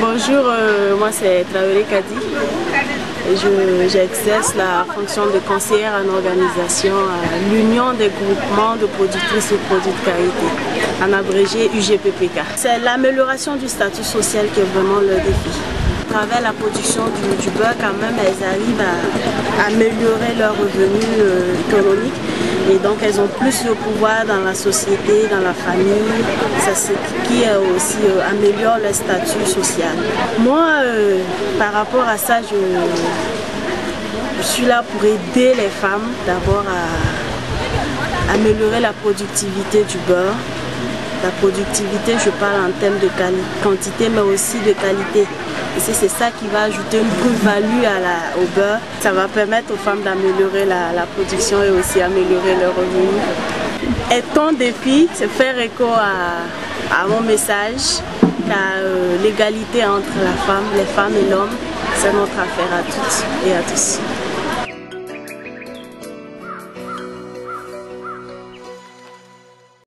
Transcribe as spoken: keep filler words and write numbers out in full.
Bonjour, euh, moi c'est Traoré Kadi. J'exerce la fonction de conseillère en organisation à l'Union des groupements de productrices et produits de qualité, en abrégé U G P P K. C'est l'amélioration du statut social qui est vraiment le défi. À travers la production du, du beurre, quand même, elles arrivent à, à améliorer leurs revenus euh, économiques. Et donc elles ont plus de pouvoir dans la société, dans la famille, c'est ce qui euh, aussi euh, améliore le statut social. Moi, euh, par rapport à ça, je, je suis là pour aider les femmes d'abord à améliorer la productivité du beurre. La productivité, je parle en termes de quantité, mais aussi de qualité. Et c'est ça qui va ajouter une plus-value au beurre. Ça va permettre aux femmes d'améliorer la, la production et aussi améliorer leurs revenus. Et ton défi, c'est faire écho à, à mon message, car euh, l'égalité entre la femme, les femmes et l'homme, c'est notre affaire à toutes et à tous.